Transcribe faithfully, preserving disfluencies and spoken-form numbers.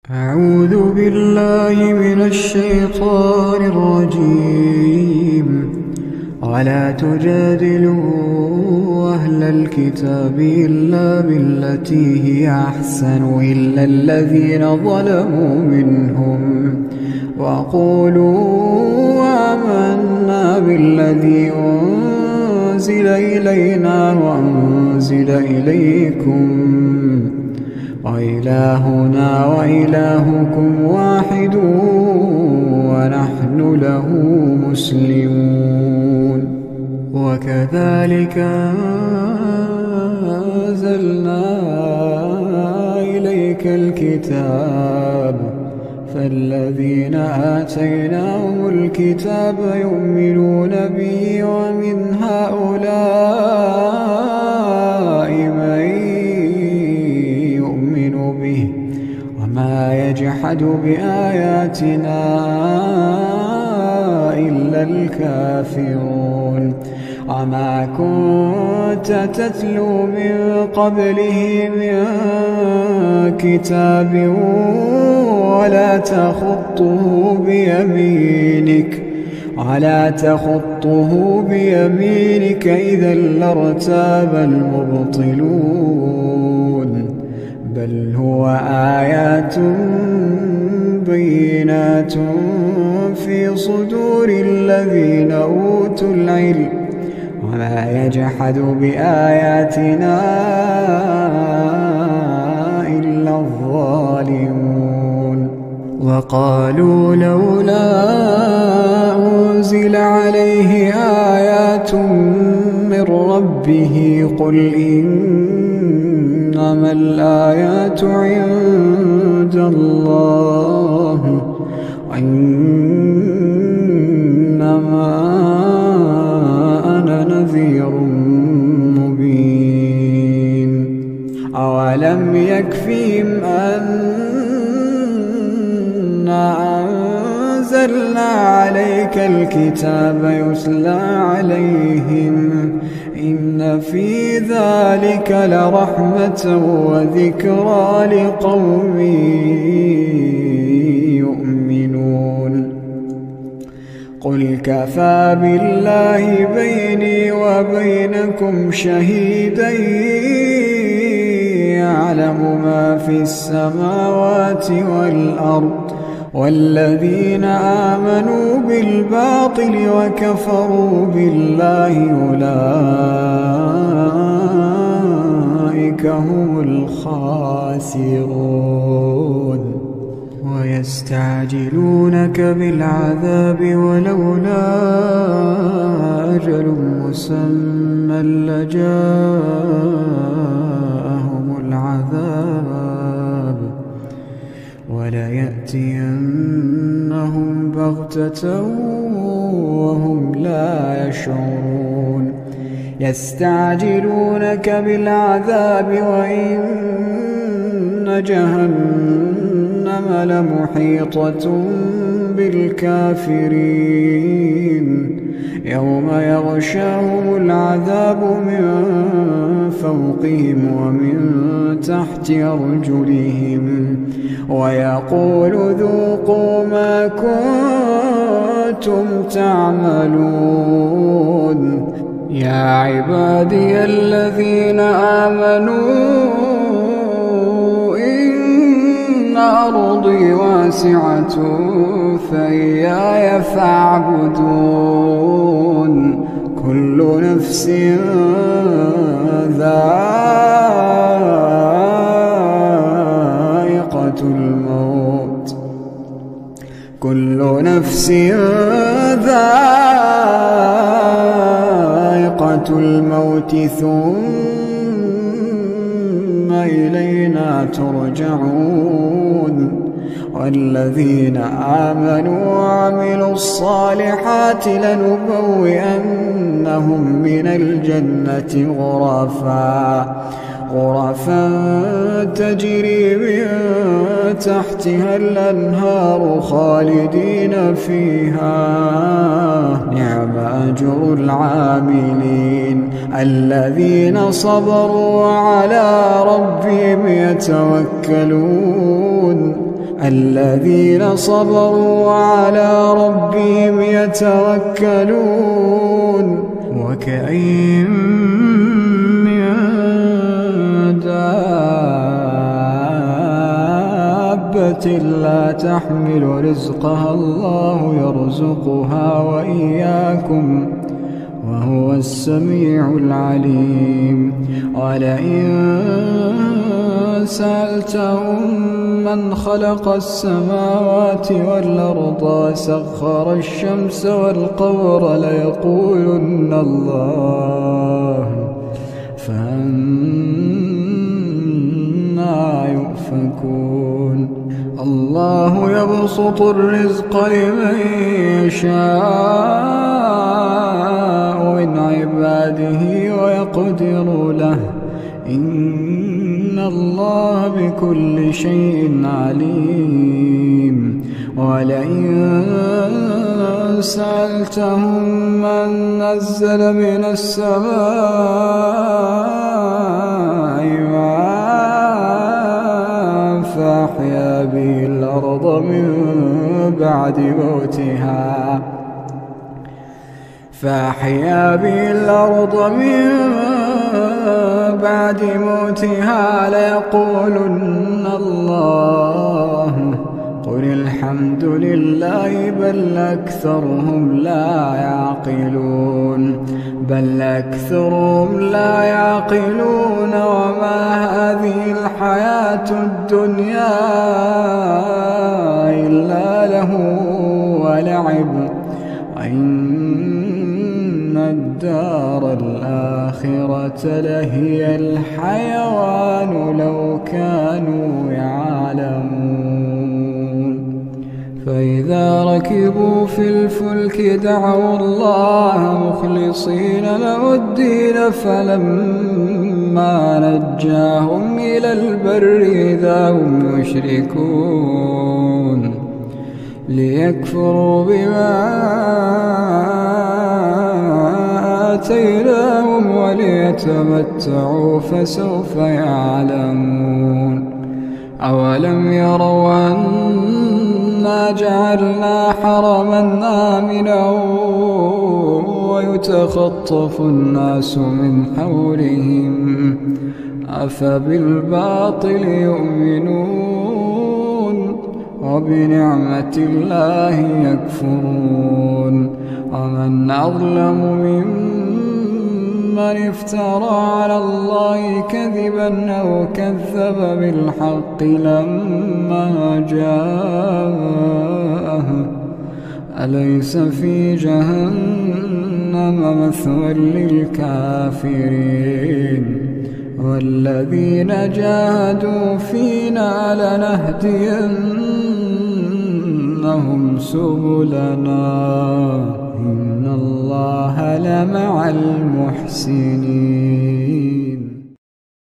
أعوذ بالله من الشيطان الرجيم. ولا تجادلوا أهل الكتاب إلا بالتي هي أحسن إلا الذين ظلموا منهم وقولوا آمنا بالذي أنزل إلينا وأنزل إليكم وإلهنا وإلهكم واحد ونحن له مسلمون. وكذلك أنزلنا إليك الكتاب فالذين آتيناهم الكتاب يؤمنون به ومن هؤلاء من يؤمن به وما يجحد بآياتنا إلا الكافرون. وما كنت تتلو من قبله من كتاب ولا تخطه بيمينك ولا تخطه بيمينك إذا لارتاب المبطلون. بل هو آيات بينات في صدور الذين أوتوا العلم وما يجحد بآياتنا إلا الظالمون. وقالوا لولا أنزل عليه آيات من ربه قل إنما الآيات عند الله وإنما أنا نذير مبين. أولم يكفهم أنا أنزلنا عليك الكتاب يتلى عليهم إن في ذلك لرحمة وذكرى لقوم يؤمنون. قل كفى بالله بيني وبينكم شهيدا يعلم ما في السماوات والأرض والذين آمنوا بالباطل وكفروا بالله أولئك هم الخاسرون. ويستعجلونك بالعذاب ولولا أجل مسمى لجاءهم العذاب وليأتينهم بغتة وهم لا يشعرون. يستعجلونك بالعذاب وإن جهنم لمحيطة بالكافرين يوم يغشاهم العذاب من فوقهم ومن تحت أرجلهم ويقول ذوقوا ما كنتم تعملون. يا عبادي الذين آمنوا إن أرضي واسعة فإياي فاعبدون. كل نفس ذائقة الموت كل نفس ذائقة الموت ثم إلينا ترجعون. والذين آمنوا وعملوا الصالحات لنبوئنهم من الجنة غرفا غرفا تجري من تحتها الأنهار خالدين فيها نعم أجر العاملين الذين صبروا وعلى ربهم يتوكلون الذين صبروا وعلى ربهم يتوكلون وكأين من دابة لا تحمل رزقها الله يرزقها وإياكم وهو السميع العليم. ولئن سألتهم من خلق السماوات والأرض وسخر الشمس والقمر ليقولن الله فأنى يؤفكون. الله يبسط الرزق لمن يشاء من عباده ويقدر له إن الله بكل شيء عليم. ولئن سألتهم من نزل من السماء ماء فأحيا به الأرض من بعد موتها فأحيا به الأرض من بعد موتها ليقولن الله قل الحمد لله بل أكثرهم لا يعقلون بل أكثرهم لا يعقلون. وما هذه الحياة الدنيا إلا له ولعب وإن الدار الآخرة لهي الحيوان لو كانوا يعلمون. فإذا ركبوا في الفلك دعوا الله مخلصين له الدين فلما نجاهم إلى البر إذا هم يشركون ليكفروا بما آتيناهم وليتمتعوا فسوف يعلمون. أولم يروا أنا جعلنا حرما آمنا ويتخطف الناس من حولهم أفبالباطل يؤمنون وبنعمة الله يكفرون. ومن أظلم ممن افترى على الله كذبا أو كذب بالحق لما جاءه أليس في جهنم مثوى للكافرين. والذين جاهدوا فينا لنهدينهم سبلنا إن الله لمع المحسنين.